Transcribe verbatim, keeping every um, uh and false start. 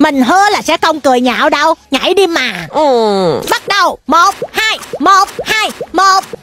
Mình hứa là sẽ không cười nhạo đâu. Nhảy đi mà. Ừ. Bắt đầu. Một, hai, một, hai, một,